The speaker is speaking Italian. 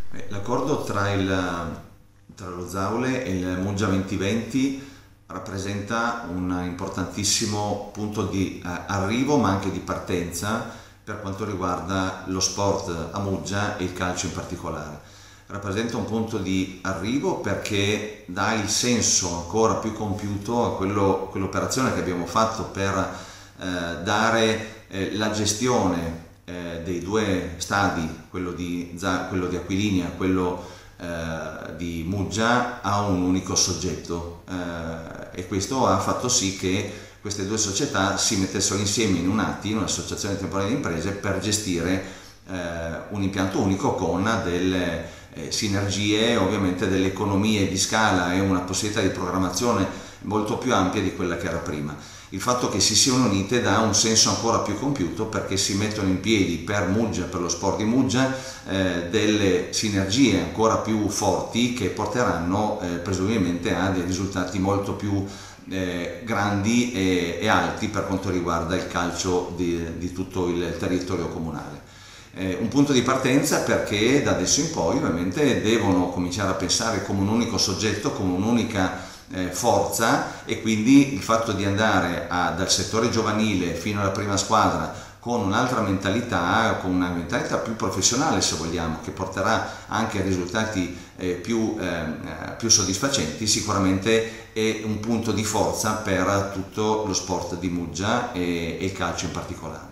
L'accordo tra lo Zaule e il Muggia 2020 rappresenta un importantissimo punto di arrivo ma anche di partenza per quanto riguarda lo sport a Muggia e il calcio in particolare. Rappresenta un punto di arrivo perché dà il senso ancora più compiuto a quell'operazione che abbiamo fatto per dare la gestione dei due stadi, quello di Aquilinia e quello di Muggia, a un unico soggetto, e questo ha fatto sì che queste due società si mettessero insieme in un'associazione temporanea di imprese, per gestire un impianto unico con delle sinergie, ovviamente delle economie di scala e una possibilità di programmazione molto più ampia di quella che era prima. Il fatto che si siano unite dà un senso ancora più compiuto, perché si mettono in piedi per Muggia, per lo sport di Muggia, delle sinergie ancora più forti che porteranno presumibilmente a dei risultati molto più grandi e alti per quanto riguarda il calcio di tutto il territorio comunale. Un punto di partenza perché da adesso in poi ovviamente devono cominciare a pensare come un unico soggetto, come un'unica forza, e quindi il fatto di andare dal settore giovanile fino alla prima squadra con un'altra mentalità, con una mentalità più professionale se vogliamo, che porterà anche a risultati più soddisfacenti, sicuramente è un punto di forza per tutto lo sport di Muggia e il calcio in particolare.